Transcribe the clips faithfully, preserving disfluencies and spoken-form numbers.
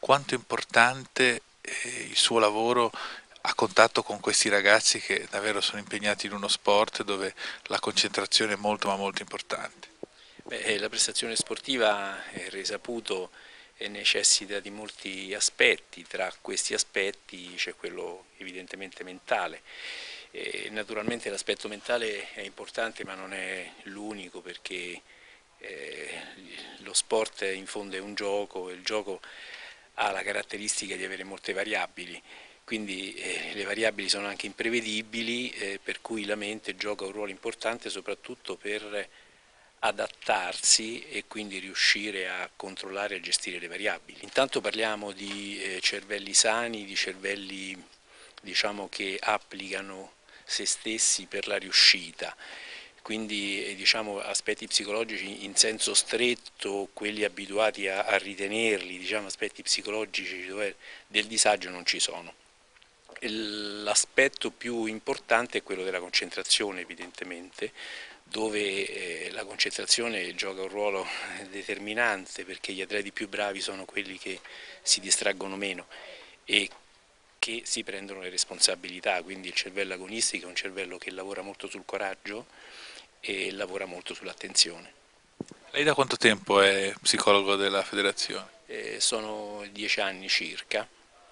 quanto è importante eh, il suo lavoro a contatto con questi ragazzi che davvero sono impegnati in uno sport dove la concentrazione è molto ma molto importante. Beh, eh, la prestazione sportiva è risaputo e necessita di molti aspetti, tra questi aspetti c'è quello evidentemente mentale. E naturalmente l'aspetto mentale è importante ma non è l'unico perché eh, lo sport in fondo è un gioco e il gioco ha la caratteristica di avere molte variabili, quindi eh, le variabili sono anche imprevedibili, eh, per cui la mente gioca un ruolo importante soprattutto per adattarsi e quindi riuscire a controllare e gestire le variabili. Intanto parliamo di eh, cervelli sani, di cervelli diciamo, che applicano se stessi per la riuscita, quindi eh, diciamo, aspetti psicologici in senso stretto, quelli abituati a, a ritenerli, diciamo, aspetti psicologici dove del disagio non ci sono. L'aspetto più importante è quello della concentrazione evidentemente, dove eh, la concentrazione gioca un ruolo determinante perché gli atleti più bravi sono quelli che si distraggono meno e che si prendono le responsabilità, quindi il cervello agonistico è un cervello che lavora molto sul coraggio e lavora molto sull'attenzione. Lei da quanto tempo è psicologo della federazione? Eh, sono dieci anni circa.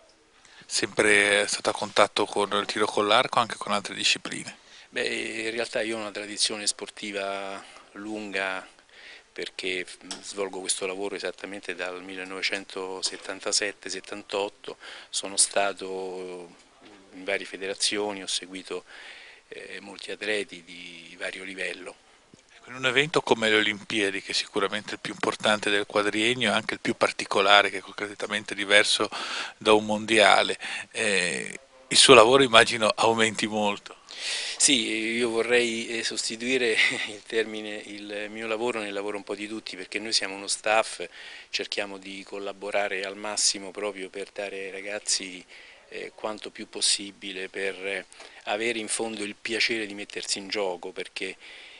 Sempre stato a contatto con il tiro con l'arco, anche con altre discipline. Beh, in realtà io ho una tradizione sportiva lunga perché svolgo questo lavoro esattamente dal millenovecentosettantasette settantotto, sono stato in varie federazioni, ho seguito eh, molti atleti di vario livello. In un evento come le Olimpiadi, che è sicuramente il più importante del quadriennio e anche il più particolare, che è concretamente diverso da un mondiale, eh, il suo lavoro immagino aumenti molto. Sì, io vorrei eh, sostituire il termine il mio lavoro nel lavoro un po' di tutti perché noi siamo uno staff, cerchiamo di collaborare al massimo proprio per dare ai ragazzi eh, quanto più possibile, per eh, avere in fondo il piacere di mettersi in gioco perché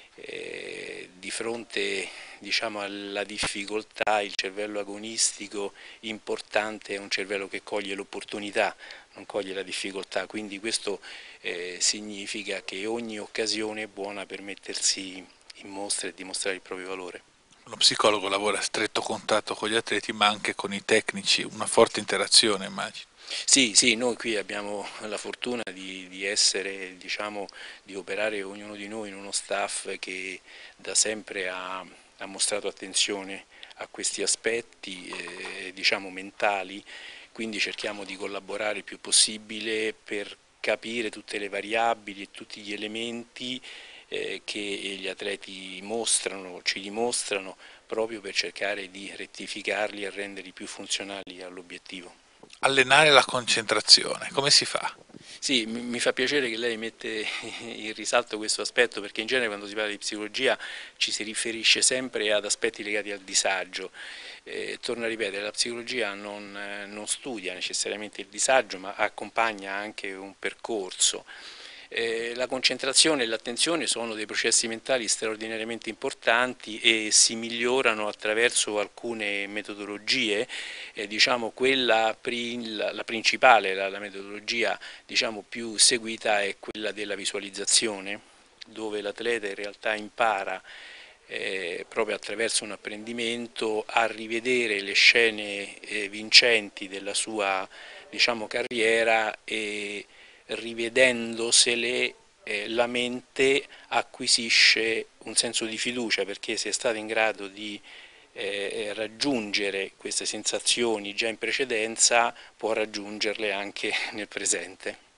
eh, di fronte diciamo, alla difficoltà il cervello agonistico importante è un cervello che coglie l'opportunità, non coglie la difficoltà, quindi questo eh, significa che ogni occasione è buona per mettersi in mostra e dimostrare il proprio valore. Uno psicologo lavora a stretto contatto con gli atleti, ma anche con i tecnici, una forte interazione, immagino. Sì, sì, noi qui abbiamo la fortuna di, di essere, diciamo, di operare ognuno di noi in uno staff che da sempre ha, ha mostrato attenzione a questi aspetti, eh, diciamo, mentali, quindi cerchiamo di collaborare il più possibile per capire tutte le variabili e tutti gli elementi eh, che gli atleti mostrano, ci dimostrano, proprio per cercare di rettificarli e renderli più funzionali all'obiettivo. Allenare la concentrazione, come si fa? Sì, mi mi fa piacere che lei mette in risalto questo aspetto perché in genere quando si parla di psicologia ci si riferisce sempre ad aspetti legati al disagio. Eh, torno a ripetere, la psicologia non, eh, non studia necessariamente il disagio ma accompagna anche un percorso. Eh, la concentrazione e l'attenzione sono dei processi mentali straordinariamente importanti e si migliorano attraverso alcune metodologie, eh, diciamo quella la, la principale, la, la metodologia diciamo, più seguita è quella della visualizzazione, dove l'atleta in realtà impara eh, proprio attraverso un apprendimento a rivedere le scene eh, vincenti della sua diciamo, carriera e rivedendosele eh, la mente acquisisce un senso di fiducia perché se è stato in grado di eh, raggiungere queste sensazioni già in precedenza può raggiungerle anche nel presente.